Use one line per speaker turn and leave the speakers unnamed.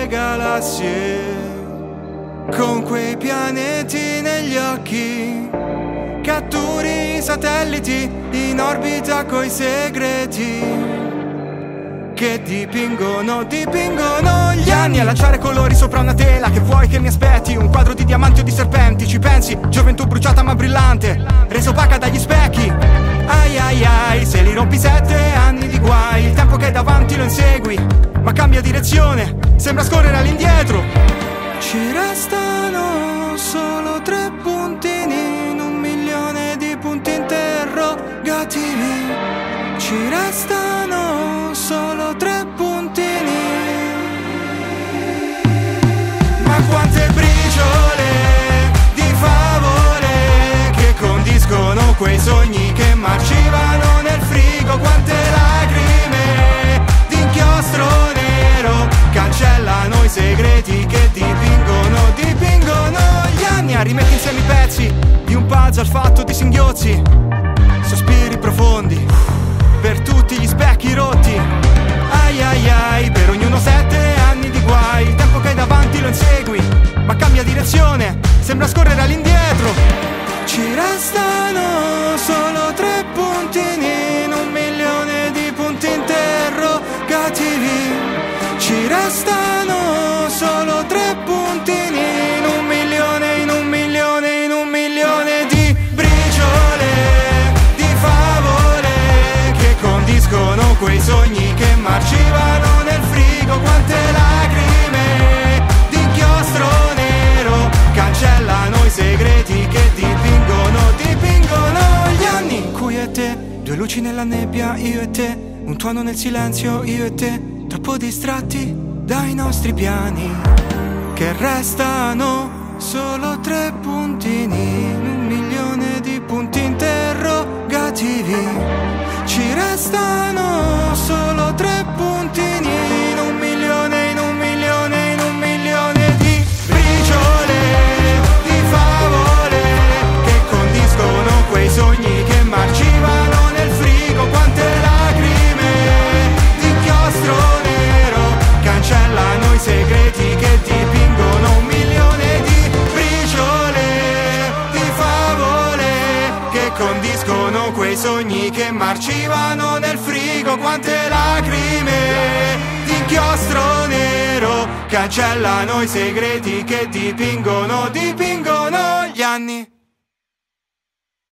le galassie, con quei pianeti negli occhi. Catturi i satelliti in orbita coi segreti che dipingono gli anni. A lanciare colori sopra una tela. Che vuoi che mi aspetti? Un quadro di diamanti o di serpenti? Ci pensi? Gioventù bruciata ma brillante, resa opaca dagli specchi. Ai ai ai, se li rompi 7 anni di guai. Il tempo che è davanti lo insegui, ma cambia direzione, sembra scorrere all'indietro. Ci restano solo 3 puntini in 1.000.000 di punti interrogativi. Ci restano solo 3 puntini. Ma quante briciole di favole che condiscono quei sogni che marcivano nel frigo. Quante lacrime d'inchiostro nero cancellano i segreti che dipingono gli anni. A rimetti insieme i pezzi di un puzzle fatto di singhiozzi, sospiri profondi per tutti gli specchi rotti. Ai ai ai, per ognuno 7 anni di guai. Il tempo che hai davanti lo insegui, ma cambia direzione, sembra scorrere all'indietro. Ci restano solo 3 puntini in 1.000.000 di punti interrogativi. Ci restano solo 3 puntini in 1.000.000, in 1.000.000, in 1.000.000 di briciole di favole che condiscono quei sogni che marcivano nel frigo. Quante lacrime d'inchiostro nero cancellano i segreti che dipingono gli anni. In cui è te, 2 luci nella nebbia, io e te, un tuono nel silenzio, io e te, troppo distratti dai nostri piani. Che restano solo 3 puntini in 1.000.000 di punti interrogativi. Ci restano solo 3 puntini in 1.000.000, in 1.000.000, in 1.000.000 di briciole di favole che condiscono quei sogni che marcivano nel frigo. Quante lacrime d'inchiostro nero cancellano i segreti che dipingono 1.000.000 di briciole di favole che condiscono quei sogni che marcivano nel frigo. Quante lacrime d'inchiostro nero cancellano i segreti che dipingono gli anni.